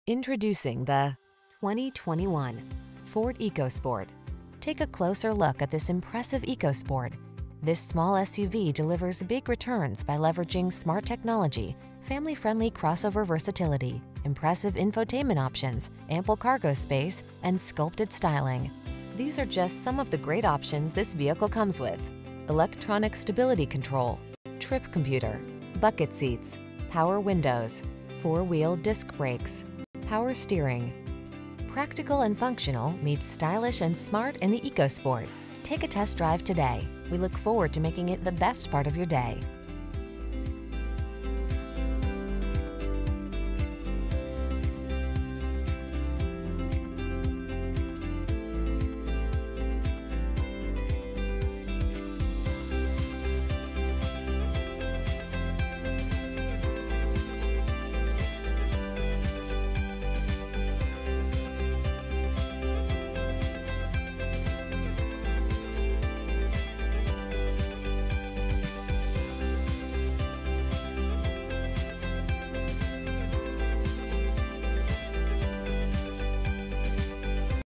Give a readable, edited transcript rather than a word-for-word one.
Introducing the 2021 Ford EcoSport. Take a closer look at this impressive EcoSport. This small SUV delivers big returns by leveraging smart technology, family-friendly crossover versatility, impressive infotainment options, ample cargo space, and sculpted styling. These are just some of the great options this vehicle comes with: electronic stability control, trip computer, bucket seats, power windows, four-wheel disc brakes, power steering. Practical and functional meets stylish and smart in the EcoSport. Take a test drive today. We look forward to making it the best part of your day.